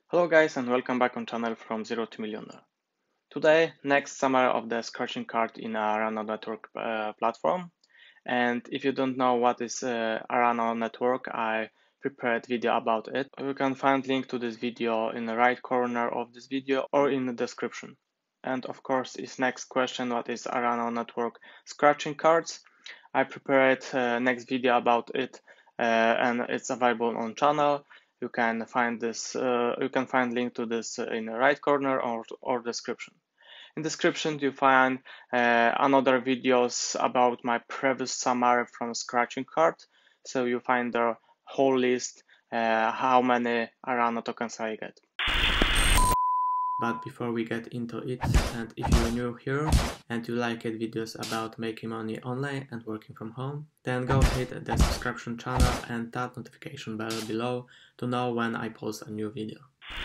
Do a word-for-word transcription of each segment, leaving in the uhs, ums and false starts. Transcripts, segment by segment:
Hello guys and welcome back on channel from zero to millionaire. Today, next summary of the scratching card in Arano network uh, platform. And if you don't know what is uh, Arano network, I prepared video about it. You can find link to this video in the right corner of this video or in the description. And of course, is next question, what is Arano network scratching cards? I prepared uh, next video about it uh, and it's available on channel. You can find this. Uh, you can find link to this in the right corner or or description. In description, you find uh, another videos about my previous summary from scratching card. So you find the whole list, uh, how many Arano tokens I get. But before we get into it, and if you're new here and you like it videos about making money online and working from home, then go hit the subscription channel and that notification bell below to know when I post a new video.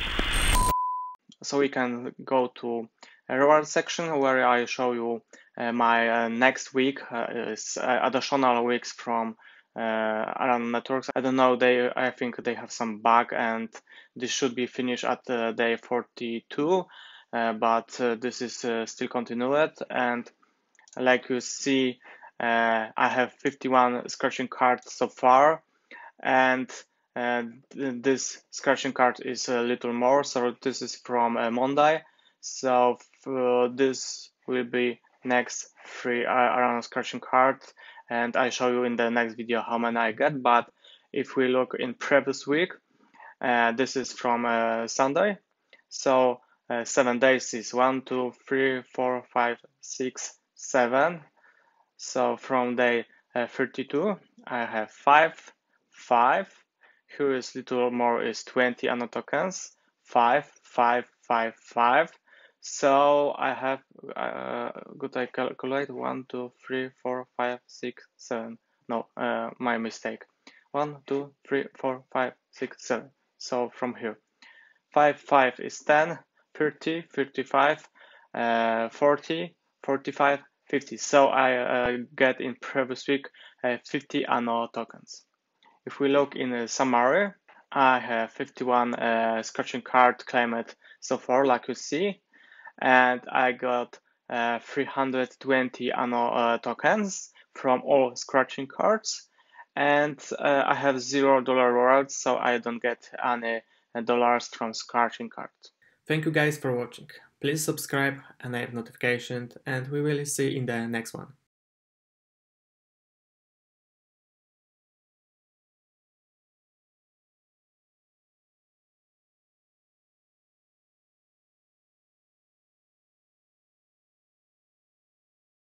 So we can go to a reward section where I show you uh, my uh, next week uh, is uh, additional weeks from uh, Arano networks. I don't know, they I think they have some bug and this should be finished at uh, day forty-two, uh, but uh, this is uh, still continued, and like you see uh, I have fifty-one scratching cards so far, and uh, this scratching card is a little more, so this is from uh, Monday, so uh, this will be next free Arano scratching card, and I show you in the next video how many I get. But if we look in previous week, uh, this is from uh, Sunday, so uh, seven days is one, two, three, four, five, six, seven. So from day uh, thirty-two, I have five, five. Here is little more is twenty Arano tokens, five, five, five, five. So I have, uh, good, I calculate, one, two, three, four, five, six, seven. No, uh, my mistake. One, two, three, four, five, six, seven. So from here, five, five is ten, thirty, thirty-five, uh, forty, forty-five, fifty. So I uh, get in previous week uh, fifty Arano tokens. If we look in the summary, I have fifty-one uh, scratching card claimed so far, like you see, and I got uh, three hundred twenty Arano uh, tokens from all scratching cards, and uh, I have zero dollar rewards, so I don't get any dollars from scratching cards. Thank you guys for watching. Please subscribe, enable notifications, and we will see you in the next one.